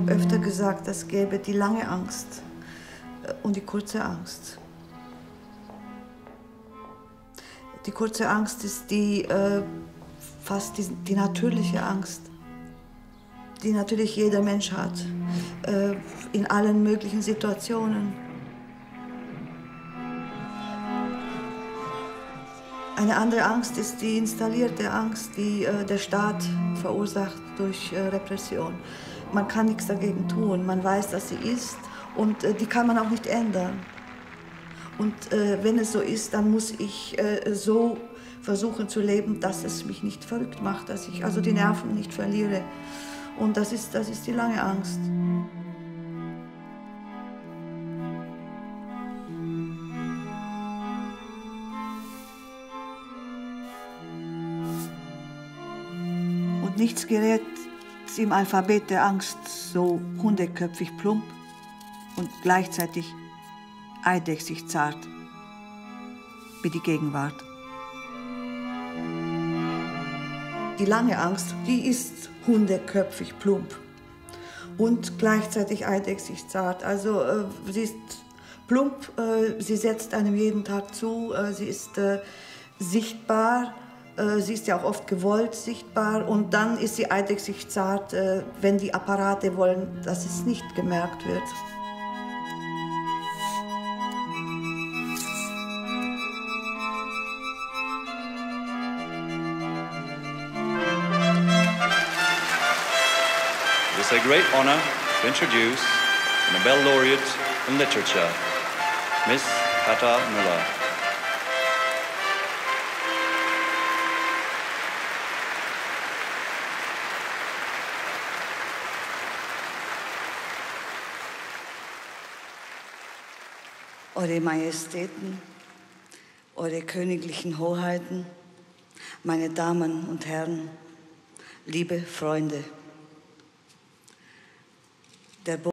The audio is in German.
habe öfter gesagt, es gäbe die lange Angst und die kurze Angst. Die kurze Angst ist fast die natürliche Angst, die natürlich jeder Mensch hat, in allen möglichen Situationen. Eine andere Angst ist die installierte Angst, die der Staat verursacht durch Repression. Man kann nichts dagegen tun, man weiß, dass sie ist und die kann man auch nicht ändern. Und wenn es so ist, dann muss ich so versuchen zu leben, dass es mich nicht verrückt macht, dass ich also die Nerven nicht verliere. Und das ist die lange Angst. Und nichts gerät im Alphabet der Angst so hundeköpfig plump und gleichzeitig eidechsig zart wie die Gegenwart. Die lange Angst, die ist hundeköpfig plump und gleichzeitig eidechsig zart. Also sie ist plump, sie setzt einem jeden Tag zu, sie ist sichtbar, sie ist ja auch oft gewollt sichtbar und dann ist sie eidechsig zart, wenn die Apparate wollen, dass es nicht gemerkt wird. It is a great honor to introduce the Nobel laureate in literature, Miss Herta Müller. Eure Majestäten, Eure königlichen Hoheiten, meine Damen und Herren, liebe Freunde. Der